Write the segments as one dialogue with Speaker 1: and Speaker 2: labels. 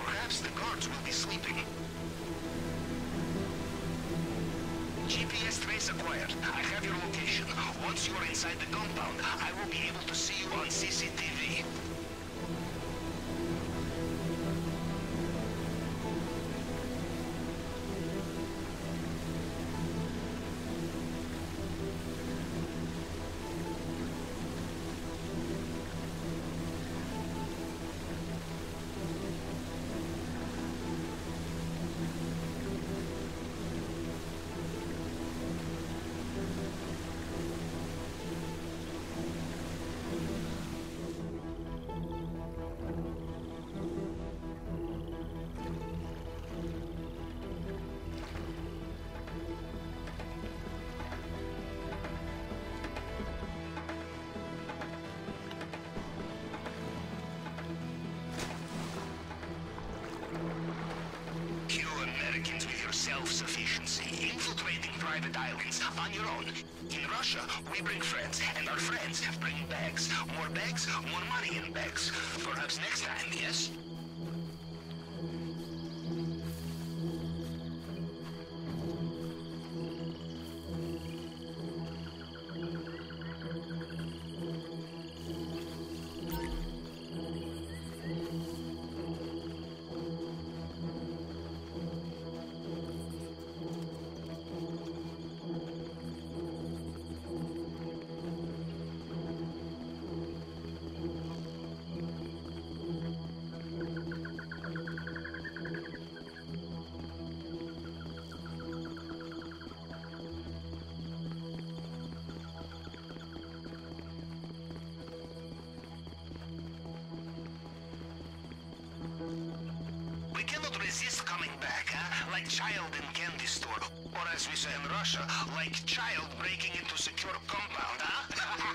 Speaker 1: Perhaps the guards will be sleeping. GPS trace acquired. I have your location. Once you are inside the compound, I will be able to see you on CCTV. Americans with your self-sufficiency, infiltrating private islands on your own. In Russia, we bring friends, and our friends bring bags. More money in bags. Perhaps next time, yes? We cannot resist coming back, huh? Like child in candy store. Or as we say in Russia, like child breaking into secure compound, huh?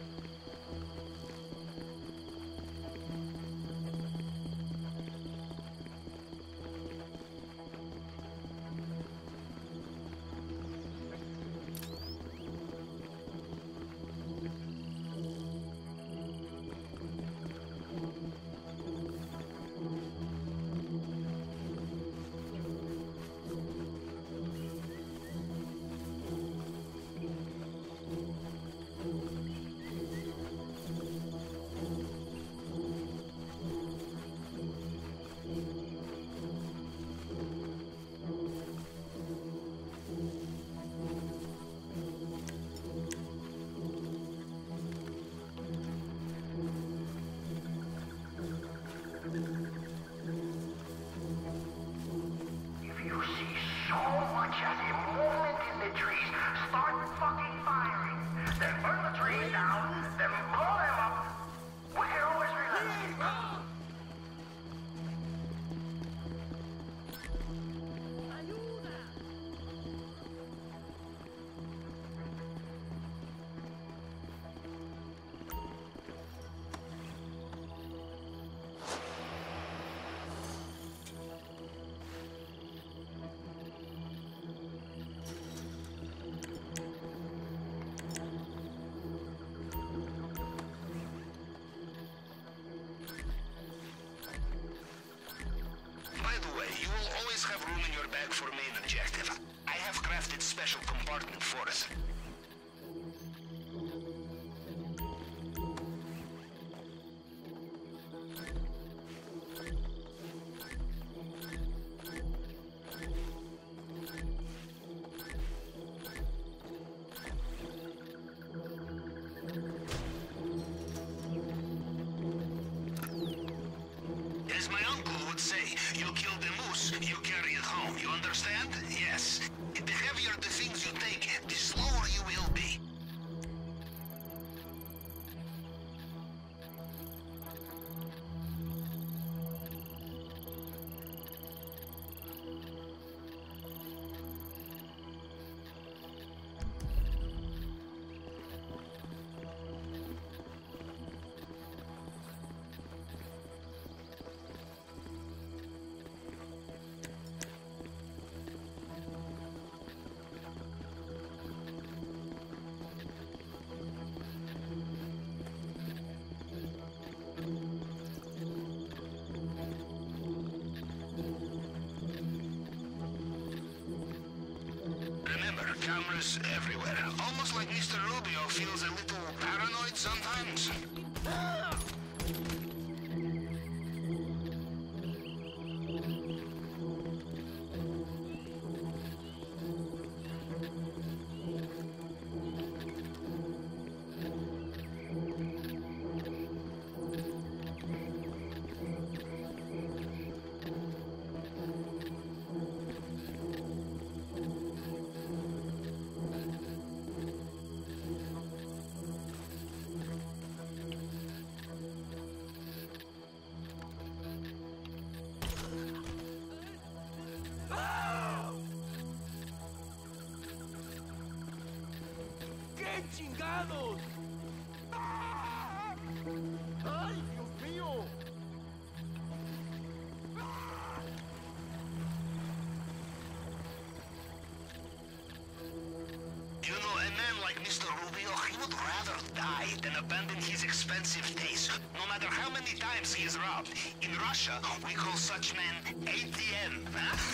Speaker 1: Have room in your bag for main objective. I have crafted special compartment for it. As my uncle would say, you kill the moose, you carry it home. You understand? Yes. The heavier the things you take, the slower you will be. Soldiers everywhere. Almost like Mr. Rubio feels a little paranoid sometimes.
Speaker 2: ¡Qué chingados! ¡Ah! ¡Ay, Dios mío!
Speaker 1: You know, a man like Mr. Rubio, he would rather die than abandon his expensive taste, no matter how many times he is robbed. In Russia, we call such men ATM.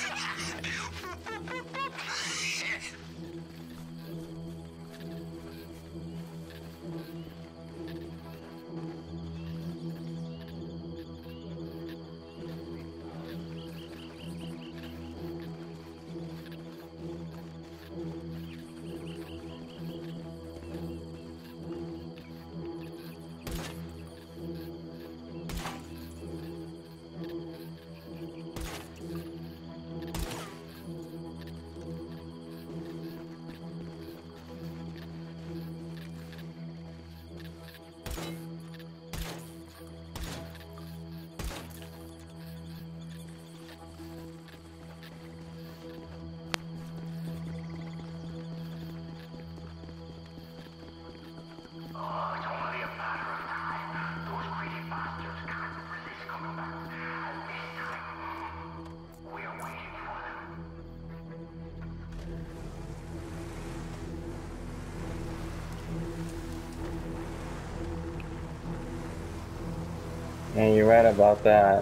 Speaker 3: And you're right about that.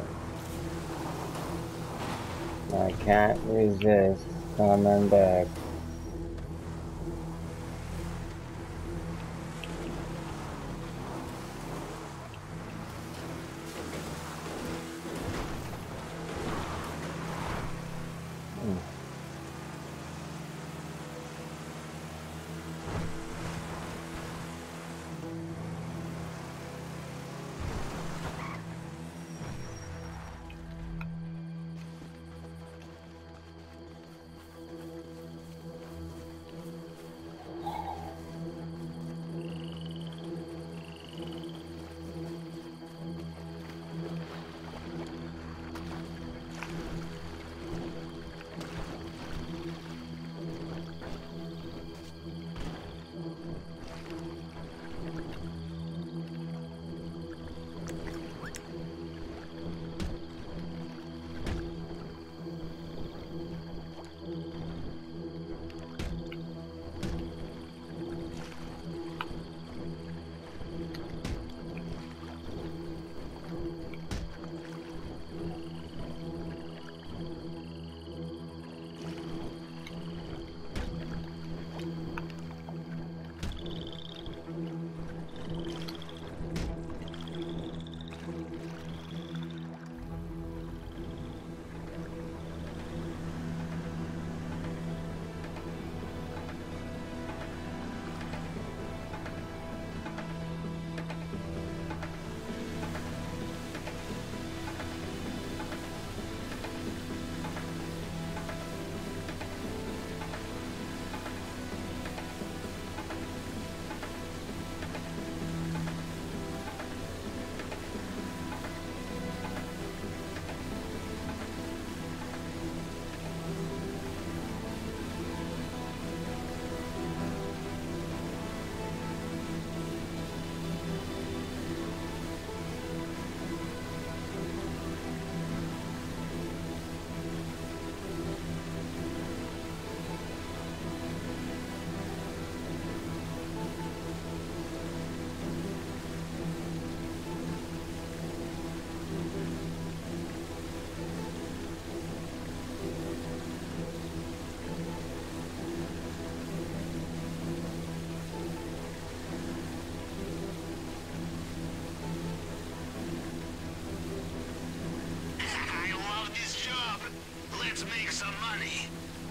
Speaker 3: I can't resist coming back.
Speaker 1: Let's make some money.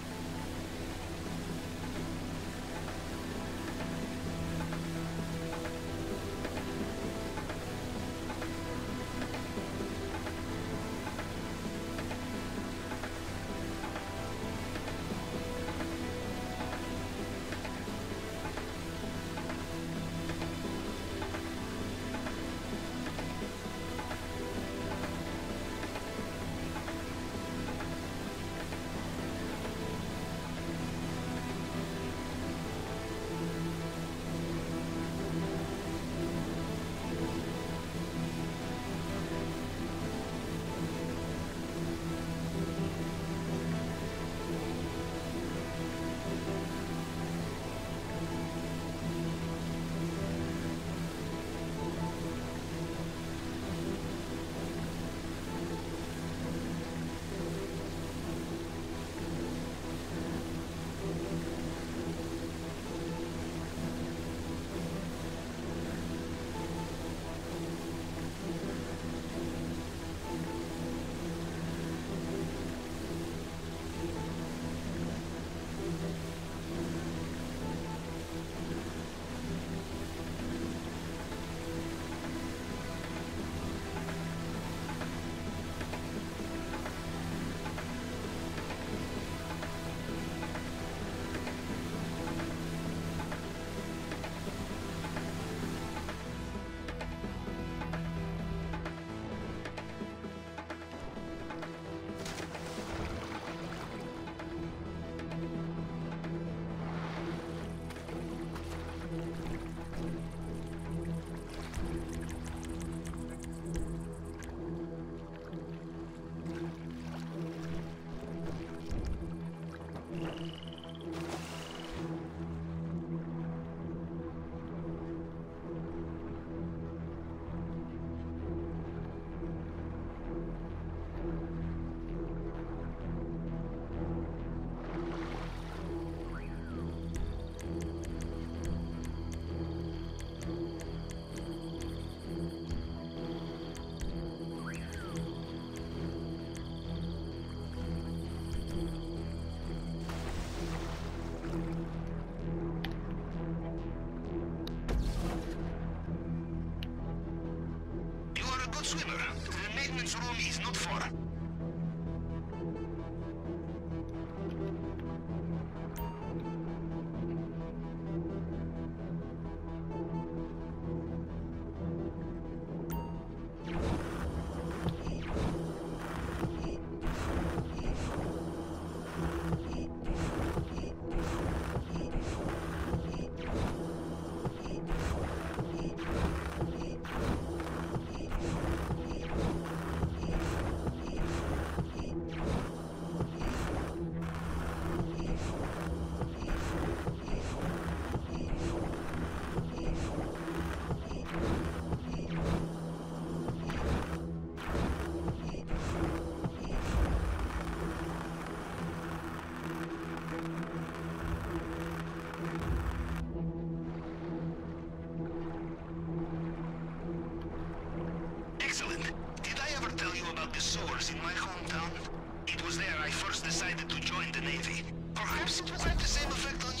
Speaker 1: Swimmer, the maintenance room is not far. The sewers in my hometown. It was there I first decided to join the Navy. Perhaps it will have the same effect on you.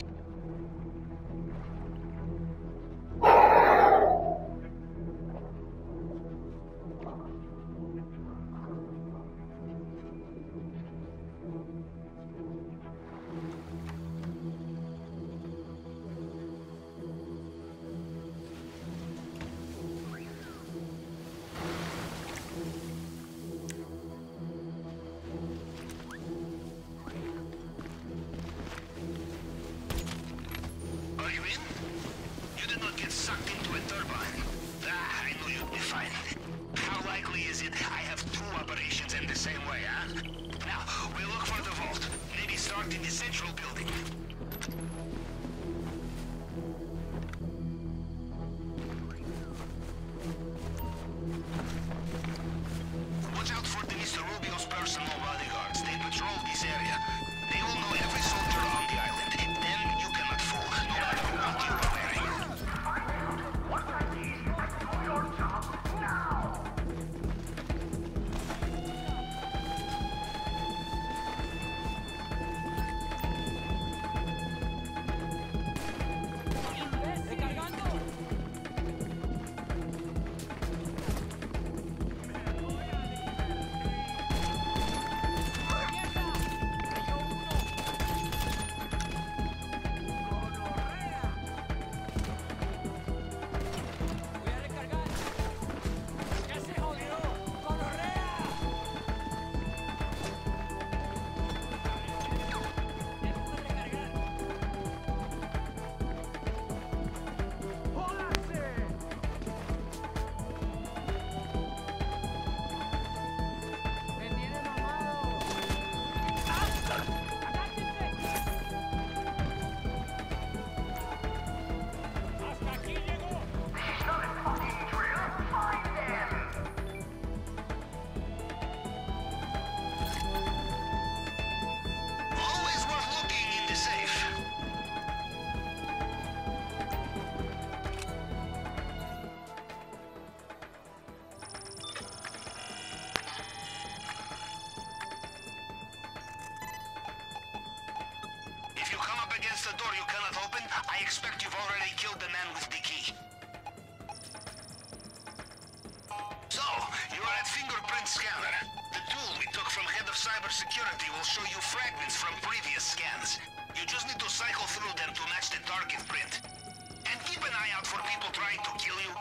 Speaker 1: In the central building. Watch out for the Mr. Rubio's personal bodyguards. They patrol this area. They will know every soldier on the island. Then you cannot fool, no matter what you are wearing.
Speaker 2: What I need you to do your job now!
Speaker 1: door you cannot open? I expect you've already killed the man with the key. So, you are at Fingerprint Scanner. The tool we took from Head of Cybersecurity will show you fragments from previous scans. You just need to cycle through them to match the target print. And keep an eye out for people trying to kill you.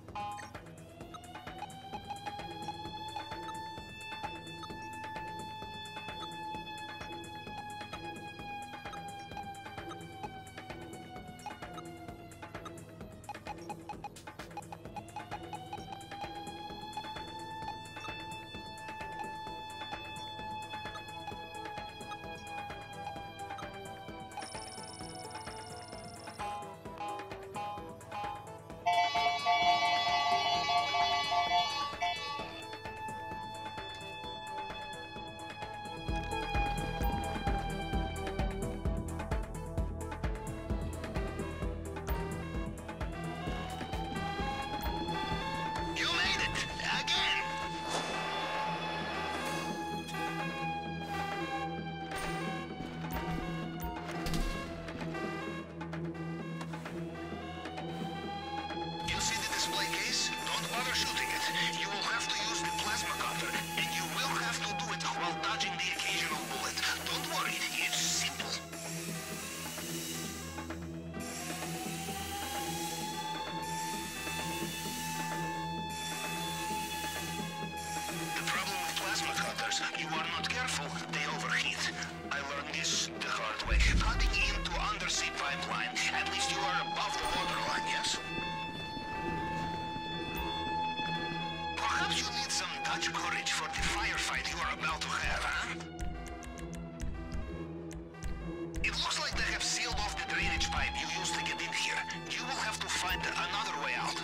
Speaker 1: You are not careful, they overheat. I learned this the hard way. Cutting into undersea pipeline, at least you are above the waterline, yes? Perhaps you need some Dutch courage for the firefight you are about to have, huh? It looks like they have sealed off the drainage pipe you used to get in here. You will have to find another way out.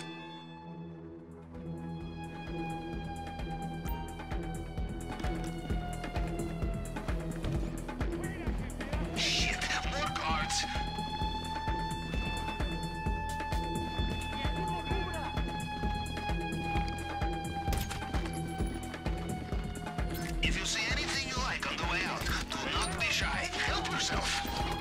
Speaker 1: If you see anything you like on the way out, do not be shy. Help yourself.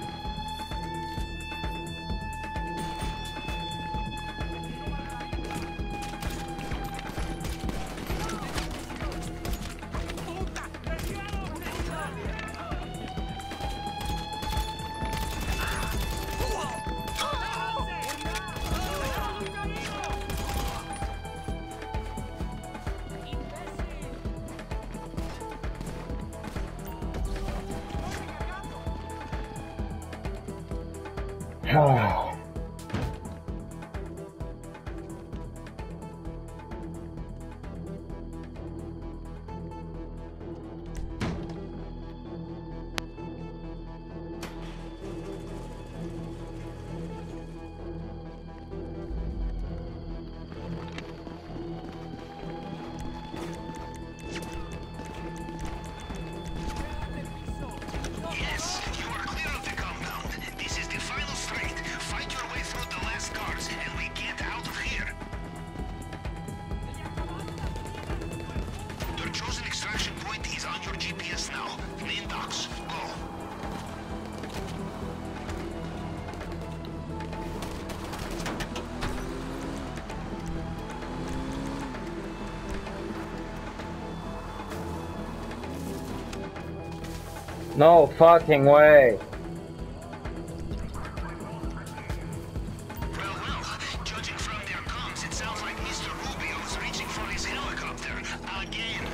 Speaker 3: No fucking way.
Speaker 1: Well, judging from their comms, it sounds like Mr. Rubio is reaching for his helicopter again.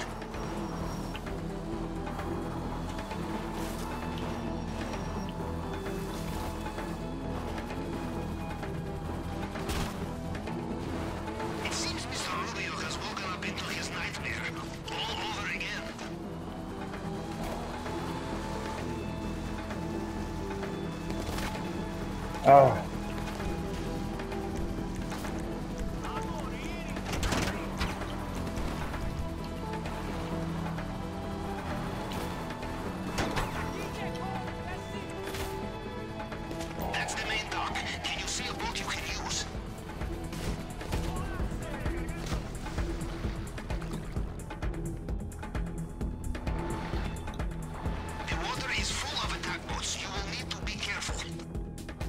Speaker 1: It seems Mr. Rubio has woken up into his nightmare all over again.
Speaker 3: Oh.
Speaker 1: That's the main dock. Can you see a boat you can use? The water is full of attack boats. You will need to be careful.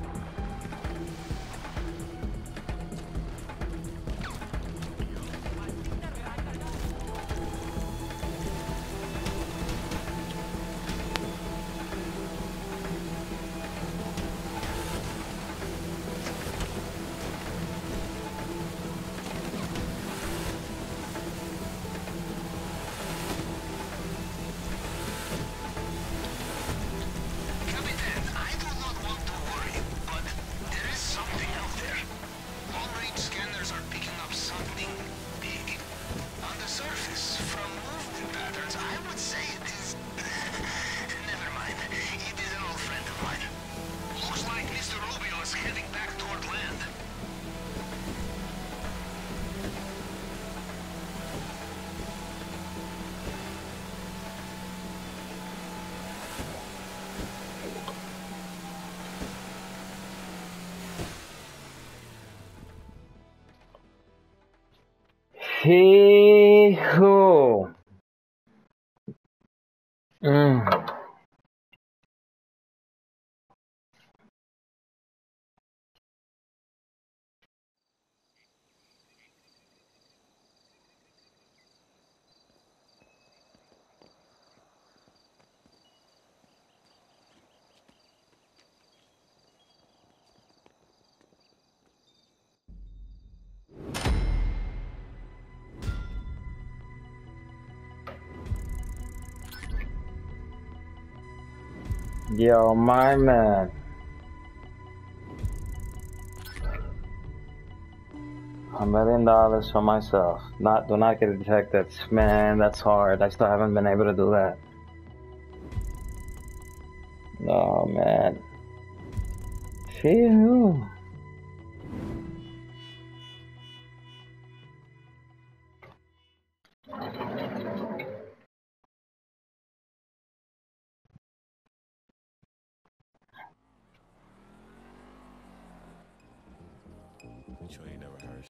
Speaker 3: Pee-hoo. Mm. Yo, my man. $1 million for myself. Do not get detected. Man, that's hard. I still haven't been able to do that. Oh man. Phew.
Speaker 4: You ain't never heard